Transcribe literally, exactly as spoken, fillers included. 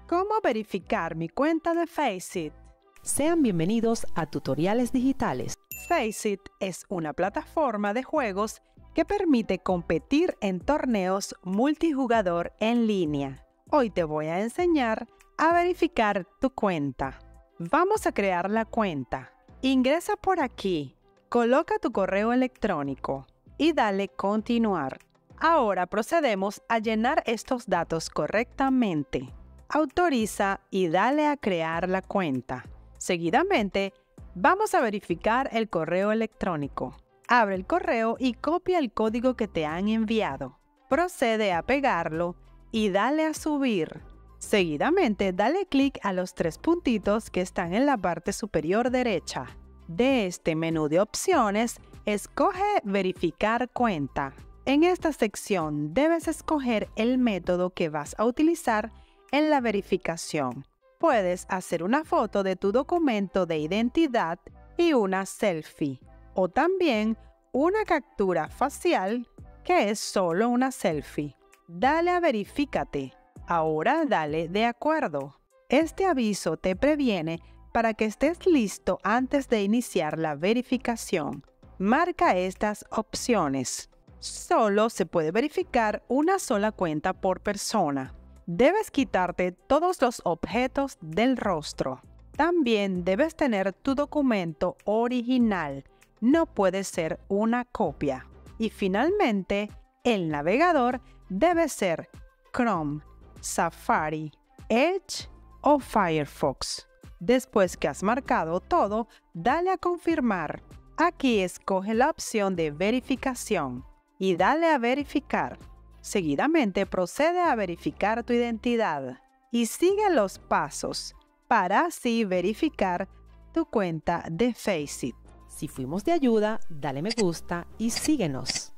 ¿Cómo verificar mi cuenta de Faceit? Sean bienvenidos a Tutoriales Digitales. Faceit es una plataforma de juegos que permite competir en torneos multijugador en línea. Hoy te voy a enseñar a verificar tu cuenta. Vamos a crear la cuenta. Ingresa por aquí, coloca tu correo electrónico y dale continuar. Ahora procedemos a llenar estos datos correctamente. Autoriza y dale a crear la cuenta. Seguidamente, vamos a verificar el correo electrónico. Abre el correo y copia el código que te han enviado. Procede a pegarlo y dale a subir. Seguidamente, dale clic a los tres puntitos que están en la parte superior derecha. De este menú de opciones, escoge Verificar cuenta. En esta sección debes escoger el método que vas a utilizar en la verificación. Puedes hacer una foto de tu documento de identidad y una selfie, o también una captura facial, que es solo una selfie. Dale a Verifícate. Ahora dale de acuerdo. Este aviso te previene para que estés listo antes de iniciar la verificación. Marca estas opciones. Solo se puede verificar una sola cuenta por persona. Debes quitarte todos los objetos del rostro. También debes tener tu documento original. No puede ser una copia. Y finalmente, el navegador debe ser Chrome, Safari, Edge o Firefox. Después que has marcado todo, dale a confirmar. Aquí escoge la opción de verificación y dale a verificar. Seguidamente procede a verificar tu identidad y sigue los pasos para así verificar tu cuenta de Faceit. Si fuimos de ayuda, dale me gusta y síguenos.